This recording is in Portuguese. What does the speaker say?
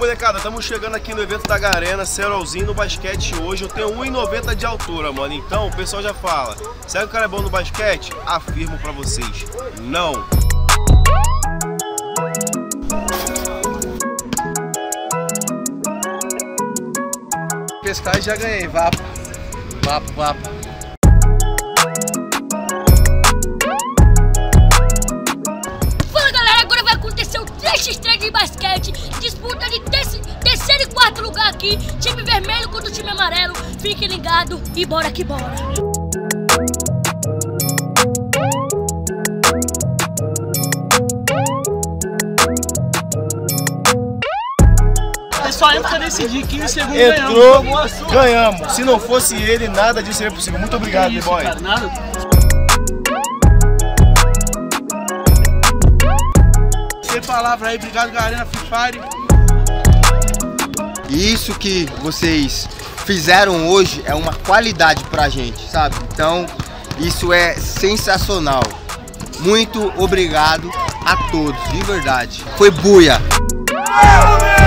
molecada, estamos chegando aqui no evento da Garena, Serolzinho no basquete hoje. Eu tenho 1,90 de altura, mano. Então o pessoal já fala, será que o cara é bom no basquete? Afirmo pra vocês, não. Pescar já ganhei, vapo. Fala galera, agora vai acontecer o 3x3 de basquete. Disputa de terceiro e quarto lugar aqui. Time vermelho contra o time amarelo. Fique ligado e bora que bora. Só entra pra decidir 15 segundos. Entrou, ganhamos. Se não fosse ele, nada disso seria possível. Muito obrigado, B-Boy. Sem palavra aí, obrigado Garena Free Fire. Isso que vocês fizeram hoje é uma qualidade pra gente, sabe? Então, isso é sensacional. Muito obrigado a todos, de verdade. Foi buia!